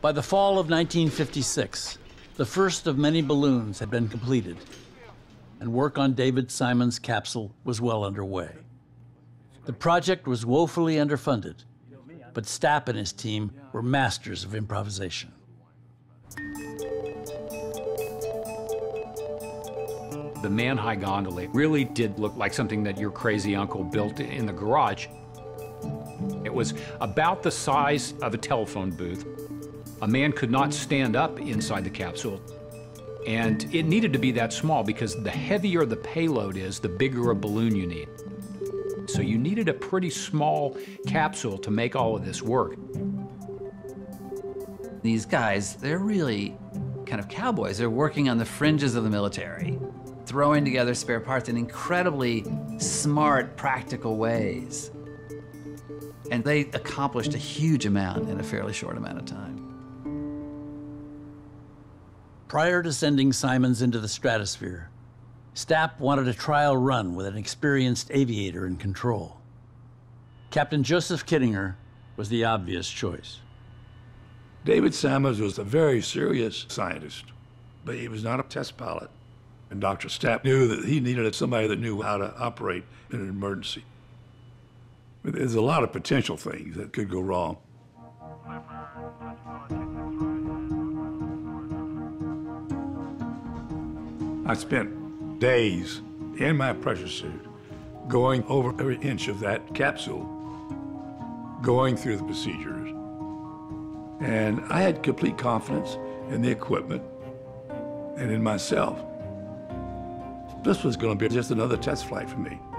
By the fall of 1956, the first of many balloons had been completed, and work on David Simon's capsule was well underway. The project was woefully underfunded, but Stapp and his team were masters of improvisation. The Manhigh gondola really did look like something that your crazy uncle built in the garage. It was about the size of a telephone booth. A man could not stand up inside the capsule, and it needed to be that small because the heavier the payload is, the bigger a balloon you need. So you needed a pretty small capsule to make all of this work. These guys, they're really kind of cowboys. They're working on the fringes of the military, throwing together spare parts in incredibly smart, practical ways. And they accomplished a huge amount in a fairly short amount of time. Prior to sending Simons into the stratosphere, Stapp wanted a trial run with an experienced aviator in control. Captain Joseph Kittinger was the obvious choice. David Simons was a very serious scientist, but he was not a test pilot. And Dr. Stapp knew that he needed somebody that knew how to operate in an emergency. There's a lot of potential things that could go wrong. I spent days in my pressure suit going over every inch of that capsule, going through the procedures. And I had complete confidence in the equipment and in myself. This was going to be just another test flight for me.